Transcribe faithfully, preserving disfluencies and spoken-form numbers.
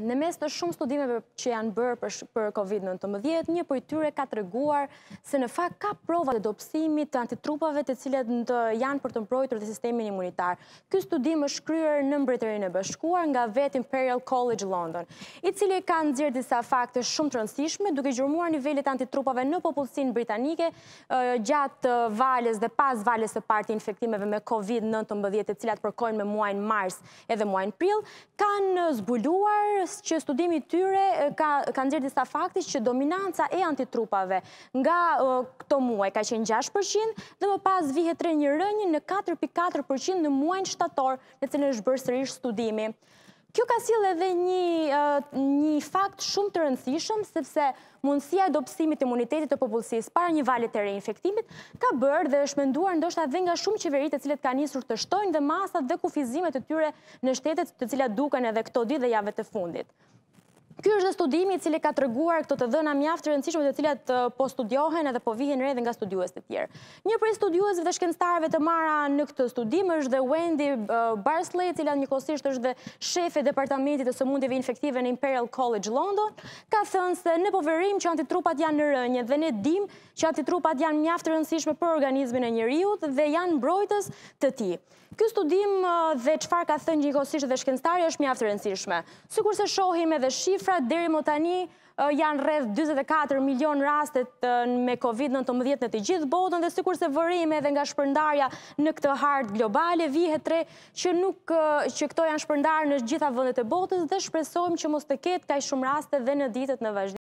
Në mes të shumë studimeve që janë bërë për, për COVID nineteen, një prej tyre ka treguar se në fakt ka prova të dobësimit të antitrupave të cilat të janë për të mbrojtur të sistemin imunitar. Ky studim është kryer në Mbretërinë e Bashkuar nga vet Imperial College London, i cili ka nxjerrë disa fakte shumë të rëndësishme, duke gjurmuar nivelet antitrupave në popullsinë britanike gjatë valës dhe pas valës së parë të infektimeve me COVID nineteen, të cilat përkojnë me muajin mars edhe muajin prill, kanë zbuluar që studimi i tyre ka, ka nxjerrë disa fakte që dominanca e antitrupave nga uh, këto muaj ka qenë gjashtë përqind dhe më pas vihet re një rënje në katër pikë katër përqind në muajin shtator, në cilin është bërë sërish studimi. Kjo ka sjellë edhe një, uh, një fakt shumë të rëndësishëm, sepse mundësia e dobësimit të imunitetit të popullsisë para një vale të re infektimit ka bërë dhe është menduar ndoshta edhe nga shumë qeveri të cilët kanë nisur të shtojnë dhe masat dhe kufizimet të tyre në shtetet të cilat duken edhe këto ditë dhe javët e fundit. Ky është dhe studimi i cili ka treguar këto të dhëna mjaft të rëndësishme të cilat po studiohen edhe po vihen re edhe nga studiues të tjerë. Një prej studiuesve dhe shkencëtarëve të marra në këtë studim është dhe Wendy Barsley, e cila njëkohësisht është dhe shefe e departamentit të sëmundjeve infektive në Imperial College London, ka thënë se ne po verim që antitrupat janë në rënje dhe ne dim që antitrupat janë mjaft të rëndësishme për organizmin e njeriut dhe janë mbrojtës të tij. Ky studim dhe çfarë ka thënë njëkohësisht dhe shkencëtarë është mjaft e rëndësishme. Sikurse shohim edhe shifrat deri më tani janë rreth dyzet e katër milion rastet me COVID nineteen në të gjithë botën dhe sikurse vërime edhe nga shpërndarja në këtë hartë globale, vihet re që nuk që këto janë shpërndarë në gjitha vendet e botës dhe shpresojmë që mos të ketë kaq shumë raste dhe në ditët në vazhdim.